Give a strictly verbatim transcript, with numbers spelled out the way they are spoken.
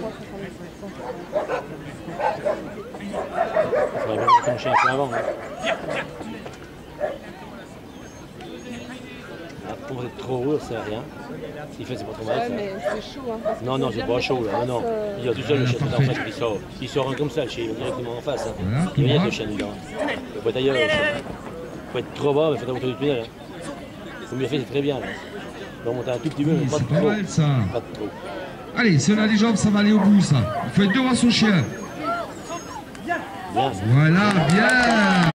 faudrait bien mettre un chien un peu avant. Hein. Pour être trop haut, ça sert à rien. S'il fait, c'est pas trop mal. Ouais, ça. mais c'est chaud. Hein, non, non, c'est pas chaud là. Non, non. euh... Il y a tout seul le chien tout en face qui sort. Il sort comme ça, le chien, il va directement en face. Hein. Voilà, il va y être le chien dedans. Il faut être ailleurs. Il faut être trop bas, mais il faut monter du tunnel. Hein. Comme il a fait, c'est très bien. Là. Il va monter un tout petit peu, mais pas trop. Pas Mal, ça. Pas trop. Allez, si on a les jambes, ça va aller au bout, ça. Il faut être devant son chien. Bien. Voilà, bien.